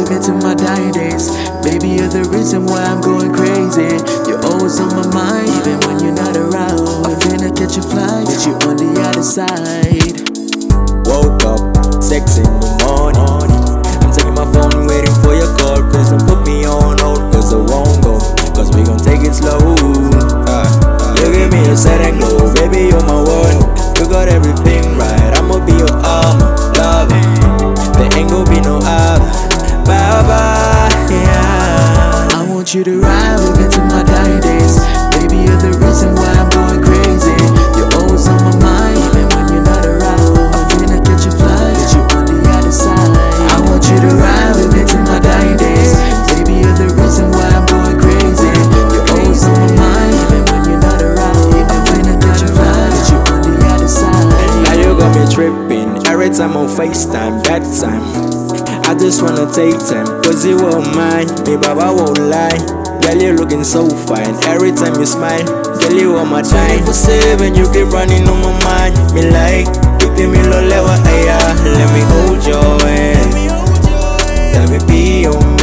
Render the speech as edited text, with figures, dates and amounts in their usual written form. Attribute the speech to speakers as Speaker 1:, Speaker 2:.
Speaker 1: with me to my dying days. Baby, you're the reason why I'm going crazy. You're always on my mind, even when you're not around. I'm finna catch a flight, but you on the other side.
Speaker 2: Woke up, 6 in the morning. I'm taking my phone, waiting for your call. Please don't put me on hold, cause I won't go, cause we gon' take it slow. You give me a set and glow, baby, you're my world. You got everything right, I'ma be your armor, lover. There ain't gon' be no other, bye-bye, yeah.
Speaker 1: I want you to ride with me to my dying days. Baby, you're the reason why I'm going crazy. You're always on my mind, even when you're not around. I'm finna catch a flight, but you on the other side. I want you to ride with me to my dying days. Baby, you're the reason why I'm going crazy. You're always on my mind, even when you're not around. I'm finna catch a flight, but you on the other side.
Speaker 2: Now you got me tripping, every time on FaceTime, that time I just wanna take time, cause you won't mind, me baba won't lie. Girl, you're looking so fine, every time you smile. Girl, you on my time for 7, you keep running on my mind. Me like, keeping me low level, let me hold your hand. Let me be your man.